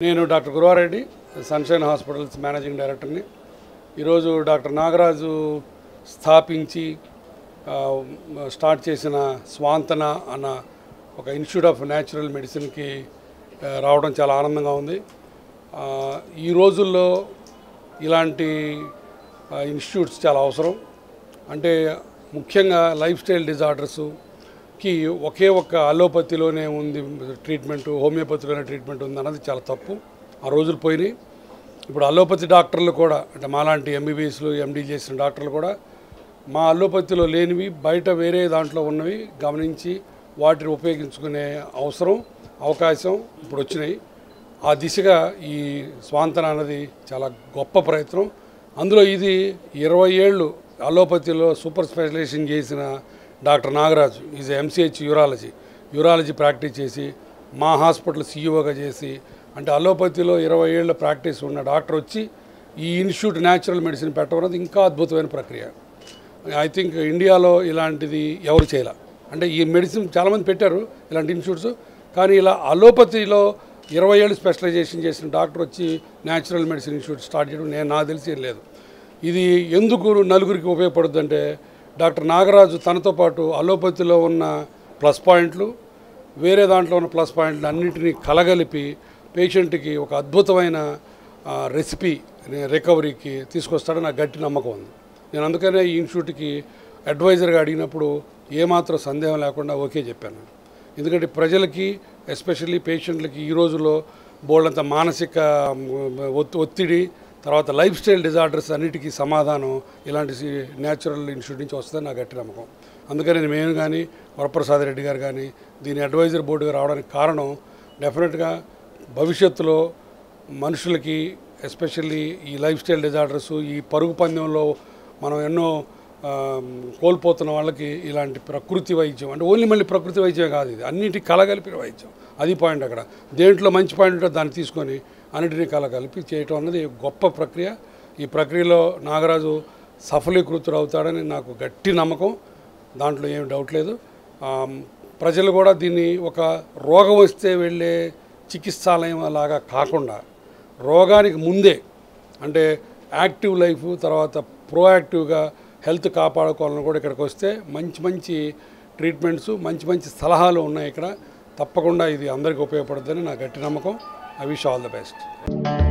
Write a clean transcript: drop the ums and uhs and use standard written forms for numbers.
నేను doctor Guruva Reddy Sunshine hospitals managing డైరెక్టర్ని. ఈరోజు డాక్టర్ నాగరాజు స్థాపించి స్టార్ట్ చేసిన స్వాంతన అన్న ఒక ఇన్స్టిట్యూట్ ఆఫ్ న్యాచురల్ మెడిసిన్కి రావడం చాలా ఆనందంగా ఉంది. ఈ రోజుల్లో ఇలాంటి ఇన్స్టిట్యూట్స్ చాలా అవసరం. అంటే ముఖ్యంగా లైఫ్ స్టైల్ డిజార్డర్స్కి ఒకే ఒక్క అలోపతిలోనే ఉంది ట్రీట్మెంట్, హోమియోపతిలోనే ట్రీట్మెంట్ ఉంది అన్నది చాలా తప్పు. ఆ రోజులు పోయినాయి. ఇప్పుడు అలోపతి డాక్టర్లు కూడా, అంటే మాలాంటి ఎంబీబీఎస్లు ఎండీ చేసిన డాక్టర్లు కూడా మా అలోపతిలో లేనివి బయట వేరే దాంట్లో ఉన్నవి గమనించి వాటిని ఉపయోగించుకునే అవకాశం ఇప్పుడు వచ్చినాయి. ఆ దిశగా ఈ స్వాంతన అన్నది చాలా గొప్ప ప్రయత్నం. అందులో ఇది 20 ఏళ్ళు అలోపతిలో సూపర్ స్పెషలైజేషన్ చేసిన doctor Nagaraju is MCH urology practice చేసి మా హాస్పిటల్ సీఈఓగా చేసి, అంటే అలోపతిలో 20 ఏళ్ళ ప్రాక్టీస్ ఉన్న డాక్టర్ వచ్చి ఈ ఇన్స్టిట్యూట్ న్యాచురల్ మెడిసిన్ పెట్టడం అనేది ఇంకా అద్భుతమైన ప్రక్రియ. ఐ థింక్ ఇండియాలో ఇలాంటిది ఎవరు చేయాల. అంటే ఈ మెడిసిన్ చాలామంది పెట్టారు ఇలాంటి ఇన్స్టిట్యూట్స్, కానీ ఇలా అలోపతిలో 20 ఏళ్ళు స్పెషలైజేషన్ చేసిన డాక్టర్ వచ్చి న్యాచురల్ మెడిసిన్ ఇన్స్టిట్యూట్ స్టార్ట్ చేయడం నాకు తెలిసి లేదు. ఇది ఎందుకు నలుగురికి ఉపయోగపడుతుందంటే, డాక్టర్ నాగరాజు తనతో పాటు అలోపతిలో ఉన్న ప్లస్ పాయింట్లు, వేరే దాంట్లో ఉన్న ప్లస్ పాయింట్లు అన్నింటినీ కలగలిపి పేషెంట్కి ఒక అద్భుతమైన రెసిపీ రికవరీకి తీసుకొస్తాడని నాకు గట్టి నమ్మకం ఉంది. నేను అందుకనే ఈ ఇన్స్టిట్యూట్కి అడ్వైజర్గా అడిగినప్పుడు ఏమాత్రం సందేహం లేకుండా ఓకే చెప్పాను. ఎందుకంటే ప్రజలకి, ఎస్పెషల్లీ పేషెంట్లకి ఈ రోజుల్లో బోల్డంత మానసిక ఒత్తిడి, తర్వాత లైఫ్ స్టైల్ డిజార్డర్స్ అన్నిటికీ సమాధానం ఇలాంటి న్యాచురల్ ఇన్స్టిట్యూట్ నుంచి వస్తుందని నాకు గట్టి నమ్మకం. అందుకని మేము కానీ వరప్రసాద్ రెడ్డి గారు కానీ దీని అడ్వైజర్ బోర్డుగా రావడానికి కారణం, డెఫినెట్గా భవిష్యత్తులో మనుషులకి, ఎస్పెషల్లీ ఈ లైఫ్ స్టైల్ డిజార్డర్స్, ఈ పరుగు పందెంలో మనం ఎన్నో కోల్పోతున్న వాళ్ళకి ఇలాంటి ప్రకృతి వైద్యం, అంటే ఓన్లీ మళ్ళీ ప్రకృతి వైద్యమే కాదు, ఇది అన్నింటికి కలగలిపిన వైద్యం. అది పాయింట్. అక్కడ దేంట్లో మంచి పాయింట్ ఉంటే దాన్ని తీసుకొని అన్నింటినీ కలగలిపి చేయటం అన్నది గొప్ప ప్రక్రియ. ఈ ప్రక్రియలో నాగరాజు సఫలీకృతుడు అవుతాడని నాకు గట్టి నమ్మకం, దాంట్లో ఏమి డౌట్ లేదు. ప్రజలు కూడా దీన్ని ఒక రోగం వస్తే వెళ్ళే చికిత్సాలయం అలాగా కాకుండా రోగానికి ముందే, అంటే యాక్టివ్ లైఫ్ తర్వాత ప్రోయాక్టివ్గా హెల్త్ కాపాడుకోవాలని కూడా ఇక్కడికి వస్తే మంచి ట్రీట్మెంట్స్, మంచి సలహాలు ఉన్నాయి ఇక్కడ. తప్పకుండా ఇది అందరికీ ఉపయోగపడుతుందని నా గట్టి నమ్మకం. I wish all the best.